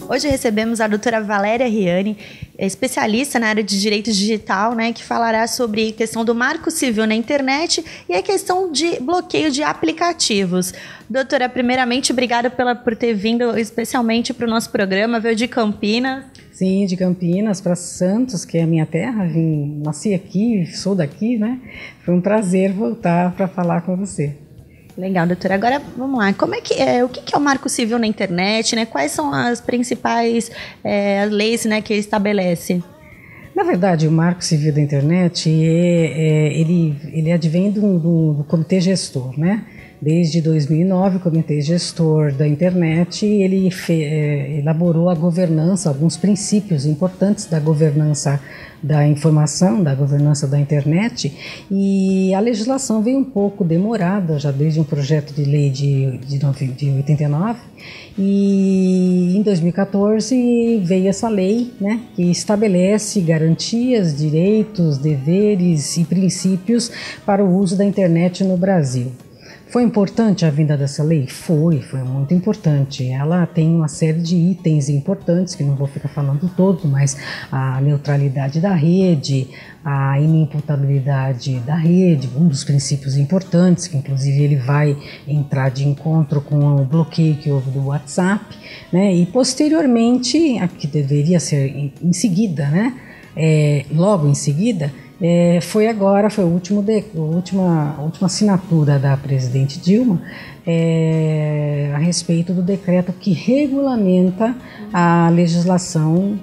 Hoje recebemos a doutora Valéria Riani, especialista na área de direito digital, né, que falará sobre a questão do marco civil na internet e a questão de bloqueio de aplicativos. Doutora, primeiramente, obrigada por ter vindo especialmente para o nosso programa, veio de Campinas. Sim, de Campinas para Santos, que é a minha terra, nasci aqui, sou daqui, né? Foi um prazer voltar para falar com você. Legal, doutora. Agora, vamos lá. Como é que o que é o Marco Civil na internet, né? Quais são as principais leis, né, que ele estabelece? Na verdade, o Marco Civil da internet, ele advém do Comitê Gestor, né? Desde 2009, o Comitê Gestor da Internet, ele elaborou a governança, alguns princípios importantes da governança da informação, da governança da internet, e a legislação veio um pouco demorada, já desde um projeto de lei de 89, e em 2014 veio essa lei, né, que estabelece garantias, direitos, deveres e princípios para o uso da internet no Brasil. Foi importante a vinda dessa lei? Foi muito importante. Ela tem uma série de itens importantes, que não vou ficar falando todo, mas a neutralidade da rede, a inimputabilidade da rede, um dos princípios importantes, que inclusive ele vai entrar de encontro com o bloqueio que houve do WhatsApp, né? E posteriormente, a que deveria ser em seguida, né? Logo em seguida, foi a última assinatura da presidente Dilma a respeito do decreto que regulamenta a legislação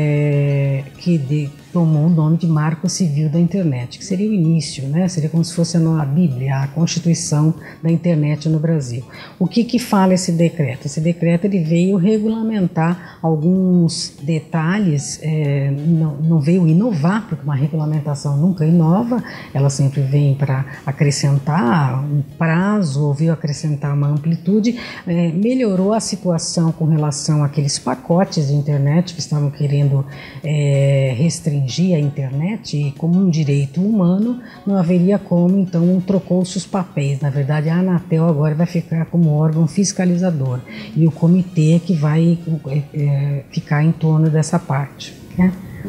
que tomou o nome de Marco Civil da Internet, que seria o início, né? Seria como se fosse a Bíblia, a Constituição da Internet no Brasil. O que fala esse decreto? Esse decreto ele veio regulamentar alguns detalhes, não veio inovar, porque uma regulamentação nunca inova, ela sempre vem para acrescentar um prazo, ou veio acrescentar uma amplitude, melhorou a situação com relação àqueles pacotes de internet que estavam querendo restringir a internet, e como um direito humano não haveria como, então trocou-se os papéis. Na verdade, a Anatel agora vai ficar como órgão fiscalizador e o comitê que vai ficar em torno dessa parte, né?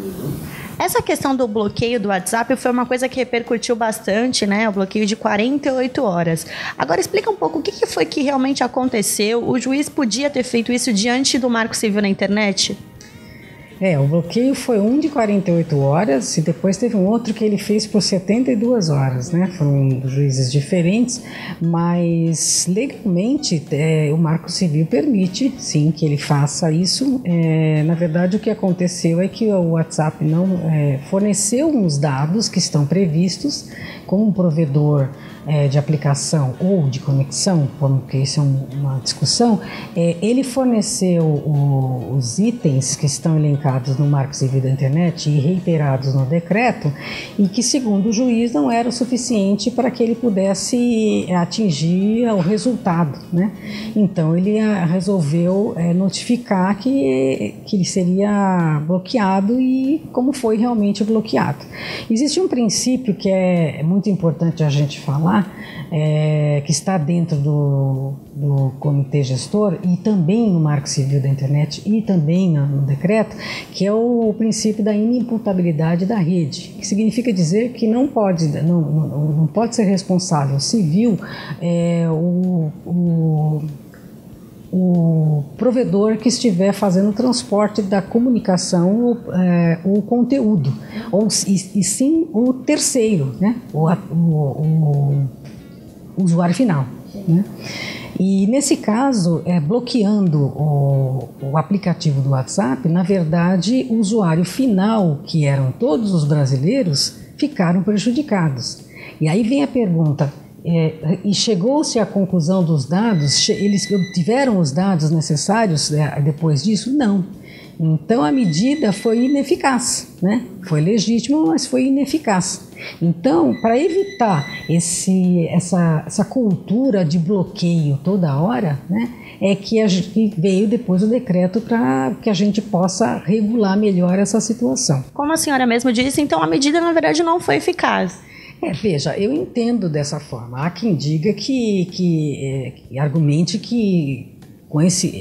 Essa questão do bloqueio do WhatsApp foi uma coisa que repercutiu bastante, né? O bloqueio de 48 horas. Agora explica um pouco o que foi que realmente aconteceu. O juiz podia ter feito isso diante do Marco Civil na internet? O bloqueio foi um de 48 horas e depois teve um outro que ele fez por 72 horas, né? Foram juízes diferentes, mas legalmente o Marco Civil permite, sim, que ele faça isso. Na verdade, o que aconteceu é que o WhatsApp não forneceu uns dados que estão previstos como um provedor de aplicação ou de conexão, porque isso é uma discussão. Ele forneceu os itens que estão elencados no Marco Civil da Internet e reiterados no decreto, e que, segundo o juiz, não era o suficiente para que ele pudesse atingir o resultado, né? Então ele resolveu notificar que ele seria bloqueado e como foi realmente bloqueado. Existe um princípio que é muito importante a gente falar, que está dentro do Comitê Gestor e também no Marco Civil da Internet e também no decreto, que é o princípio da inimputabilidade da rede, que significa dizer que não pode ser responsável civil o provedor que estiver fazendo o transporte da comunicação, o conteúdo, e sim o terceiro, né? O usuário final, né? E nesse caso, bloqueando o aplicativo do WhatsApp, na verdade, o usuário final, que eram todos os brasileiros, ficaram prejudicados. E aí vem a pergunta: e chegou-se à conclusão dos dados? Eles obtiveram os dados necessários depois disso? Não. Então a medida foi ineficaz, né? Foi legítima, mas foi ineficaz. Então, para evitar essa cultura de bloqueio toda hora, né, que veio depois o decreto para que a gente possa regular melhor essa situação. Como a senhora mesmo disse, então a medida na verdade não foi eficaz. Veja, eu entendo dessa forma. Há quem diga que argumente que com esse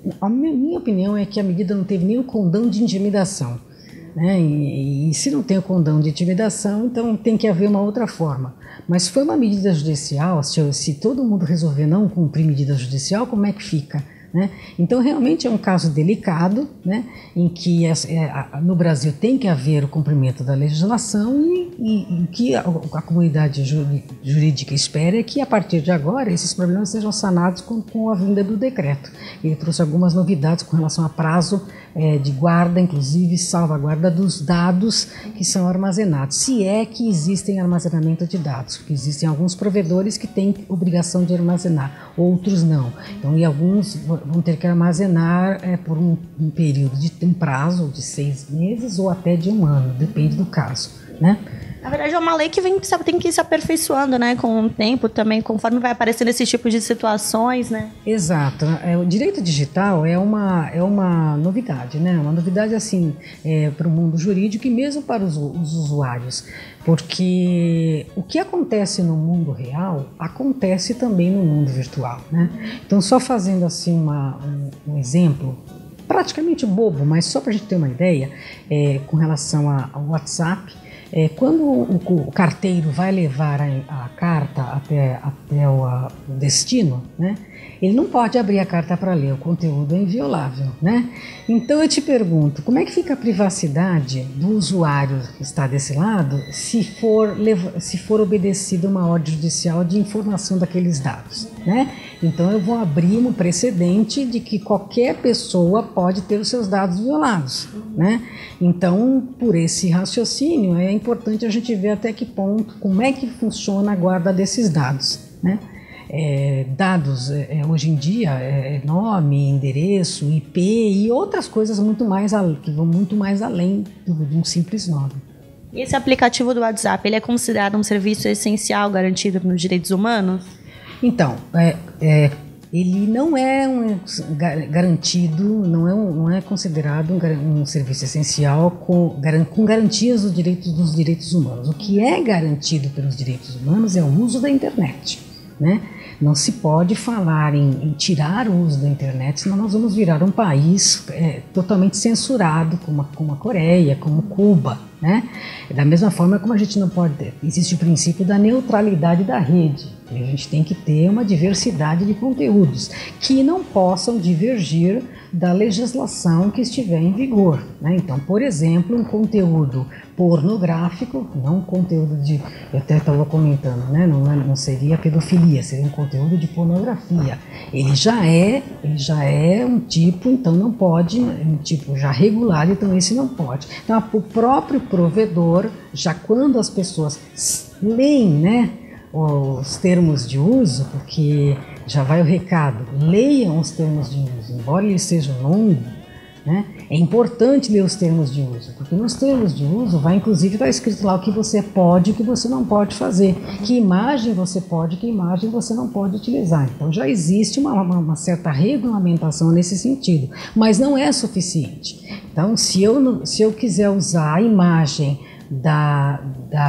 a minha opinião é que a medida não teve nenhum condão de intimidação, né? E se não tem o condão de intimidação, então tem que haver uma outra forma. Mas foi uma medida judicial, se todo mundo resolver não cumprir medida judicial, como é que fica? Né? Então, realmente é um caso delicado, né, em que no Brasil tem que haver o cumprimento da legislação e o que a comunidade jurídica espera é que, a partir de agora, esses problemas sejam sanados com a vinda do decreto. Ele trouxe algumas novidades com relação a prazo de guarda, inclusive salvaguarda dos dados que são armazenados, se é que existem armazenamento de dados, porque existem alguns provedores que têm obrigação de armazenar, outros não. Então, e alguns vão ter que armazenar por um período um prazo de 6 meses ou até de 1 ano, depende do caso, né? Na verdade, é uma lei que tem que ir se aperfeiçoando, né, com o tempo também, conforme vai aparecendo esse tipo de situações, né? Exato. O direito digital é uma novidade, né? Uma novidade, assim, para o mundo jurídico e mesmo para os usuários, porque o que acontece no mundo real acontece também no mundo virtual, né? Então, só fazendo, assim, um exemplo praticamente bobo, mas só para a gente ter uma ideia, com relação ao WhatsApp, quando o carteiro vai levar a carta até o destino, né, ele não pode abrir a carta para ler, o conteúdo é inviolável, né? Então eu te pergunto, como é que fica a privacidade do usuário que está desse lado se for obedecida uma ordem judicial de informação daqueles dados, né? Então eu vou abrir um precedente de que qualquer pessoa pode ter os seus dados violados, né? Então, por esse raciocínio, é importante a gente ver até que ponto, como é que funciona a guarda desses dados, né? Dados hoje em dia nome, endereço, IP e outras coisas que vão muito mais além de um simples nome. E esse aplicativo do WhatsApp, ele é considerado um serviço essencial garantido nos direitos humanos? Então, ele não é garantido, não é considerado um serviço essencial com garantias dos direitos humanos. O que é garantido pelos direitos humanos é o uso da internet, né? Não se pode falar em tirar o uso da internet, senão nós vamos virar um país totalmente censurado, como a Coreia, como Cuba, né? Da mesma forma como a gente não pode existe o princípio da neutralidade da rede. A gente tem que ter uma diversidade de conteúdos que não possam divergir da legislação que estiver em vigor, né? Então, por exemplo, um conteúdo pornográfico, não um conteúdo eu até estava comentando, né? Não seria pedofilia, seria um conteúdo de pornografia. Ele já é um tipo, então não pode, um tipo já regulado, então esse não pode. Então, o próprio provedor, já quando as pessoas leem, né, os termos de uso, porque já vai o recado, leiam os termos de uso, embora eles sejam longos, né, é importante ler os termos de uso, porque nos termos de uso vai inclusive estar escrito lá o que você pode e o que você não pode fazer, que imagem você pode e que imagem você não pode utilizar. Então já existe uma certa regulamentação nesse sentido, mas não é suficiente. Então se eu quiser usar a imagem da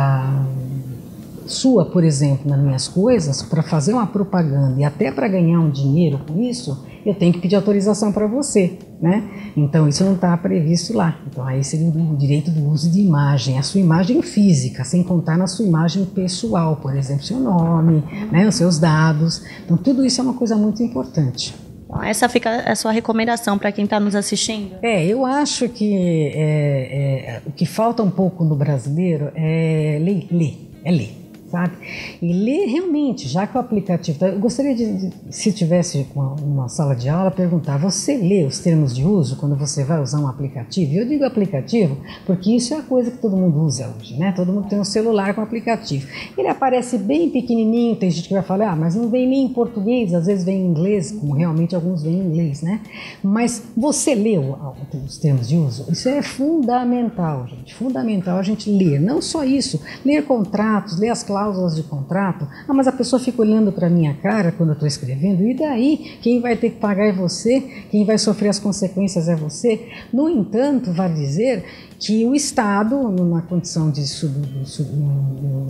sua, por exemplo, nas minhas coisas, para fazer uma propaganda e até para ganhar um dinheiro com isso, eu tenho que pedir autorização para você, né? Então isso não está previsto lá. Então aí seria o direito do uso de imagem, a sua imagem física, sem contar na sua imagem pessoal, por exemplo, seu nome, né, os seus dados. Então tudo isso é uma coisa muito importante. Então, essa fica a sua recomendação para quem está nos assistindo? Eu acho que o que falta um pouco no brasileiro é ler. Sabe? E ler realmente, já que o aplicativo... Eu gostaria de, se tivesse uma sala de aula, perguntar, você lê os termos de uso quando você vai usar um aplicativo? E eu digo aplicativo porque isso é a coisa que todo mundo usa hoje, né? Todo mundo tem um celular com aplicativo. Ele aparece bem pequenininho, tem gente que vai falar, mas não vem nem em português, às vezes vem em inglês, como realmente alguns vêm em inglês, né? Mas você leu os termos de uso? Isso é fundamental, gente. Fundamental a gente ler. Não só isso, ler contratos, ler as cláusulas de contrato. Mas a pessoa fica olhando para a minha cara quando eu estou escrevendo, e daí? Quem vai ter que pagar é você, quem vai sofrer as consequências é você. No entanto, vale dizer que o Estado, numa condição do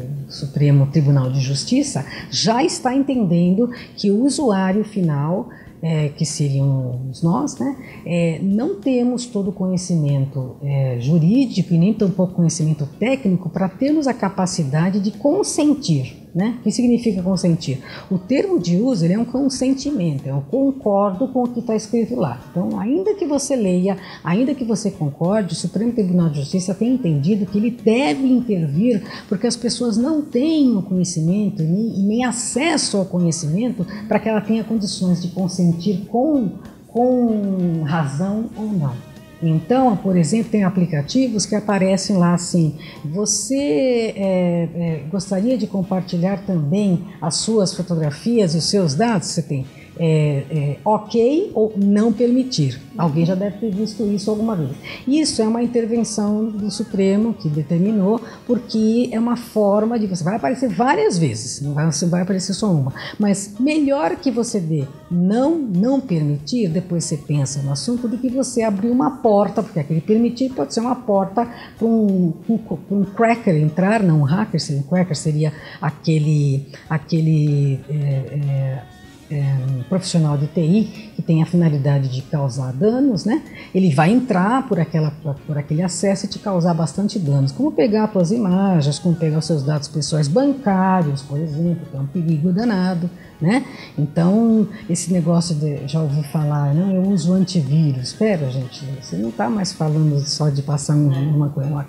Supremo Tribunal de Justiça, já está entendendo que o usuário final que seriam nós, né, não temos todo o conhecimento jurídico e nem tampouco conhecimento técnico para termos a capacidade de consentir. Né? O que significa consentir? O termo de uso ele é um consentimento, eu concordo com o que está escrito lá. Então, ainda que você leia, ainda que você concorde, o Supremo Tribunal de Justiça tem entendido que ele deve intervir porque as pessoas não têm o conhecimento e nem acesso ao conhecimento para que ela tenha condições de consentir com razão ou não. Então, por exemplo, tem aplicativos que aparecem lá assim, você gostaria de compartilhar também as suas fotografias e os seus dados? Você tem ok ou não permitir. Alguém já deve ter visto isso alguma vez. Isso é uma intervenção do Supremo que determinou, porque é uma forma de... Você vai aparecer várias vezes, não vai aparecer só uma. Mas melhor que você dê não permitir, depois você pensa no assunto, do que você abrir uma porta, porque aquele permitir pode ser uma porta para um cracker entrar, não um hacker, um cracker seria aquele profissional de TI que tem a finalidade de causar danos, né? Ele vai entrar por aquele acesso e te causar bastante danos, como pegar as suas imagens, como pegar os seus dados pessoais bancários, por exemplo, que é um perigo danado, né? Então, esse negócio de já ouvi falar, não, eu uso antivírus. Espera, gente, você não está mais falando só de passar uma coisa.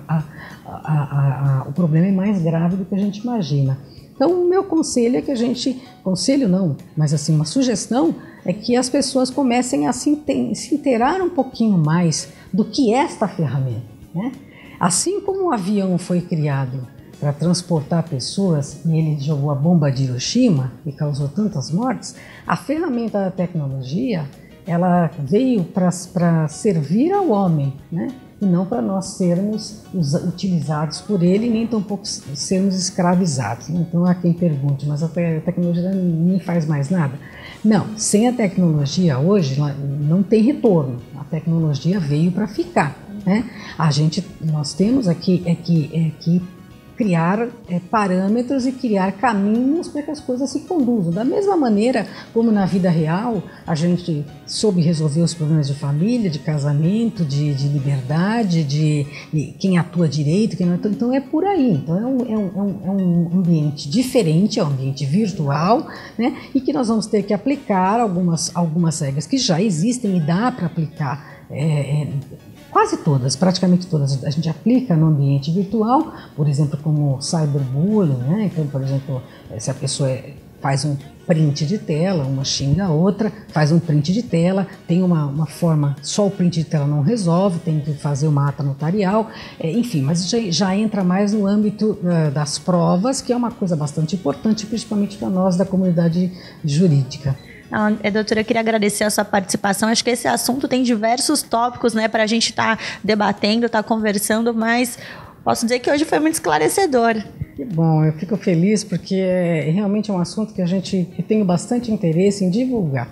O problema é mais grave do que a gente imagina. Então, o meu conselho é que a gente, conselho não, mas assim, uma sugestão é que as pessoas comecem a se inteirar um pouquinho mais do que é esta ferramenta, né? Assim como o avião foi criado para transportar pessoas e ele jogou a bomba de Hiroshima e causou tantas mortes, a ferramenta da tecnologia, ela veio para servir ao homem, né? E não para nós sermos utilizados por ele, nem tampouco sermos escravizados. Então há quem pergunte, mas a tecnologia não faz mais nada? Não, sem a tecnologia hoje não tem retorno. A tecnologia veio para ficar, né? Nós temos aqui que criar parâmetros e criar caminhos para que as coisas se conduzam. Da mesma maneira como na vida real a gente soube resolver os problemas de família, de casamento, de liberdade, de quem atua direito, quem não atua. Então é por aí. Então é um ambiente diferente, é um ambiente virtual, né? E que nós vamos ter que aplicar algumas regras que já existem e dá para aplicar. Quase todas, praticamente todas, a gente aplica no ambiente virtual, por exemplo, como cyberbullying, né? Então, por exemplo, se a pessoa faz um print de tela, uma xinga a outra, faz um print de tela, tem uma forma, só o print de tela não resolve, tem que fazer uma ata notarial, enfim, mas já entra mais no âmbito das provas, que é uma coisa bastante importante, principalmente para nós da comunidade jurídica. Doutora, eu queria agradecer a sua participação. Acho que esse assunto tem diversos tópicos, né, para a gente estar debatendo, estar conversando, mas posso dizer que hoje foi muito esclarecedor. Que bom, eu fico feliz porque realmente é um assunto que eu tenho bastante interesse em divulgar.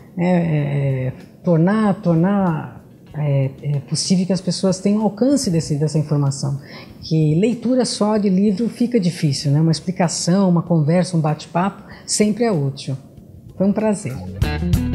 Tornar possível que as pessoas tenham alcance dessa informação. Que leitura só de livro fica difícil, né? Uma explicação, uma conversa, um bate-papo sempre é útil. Foi um prazer.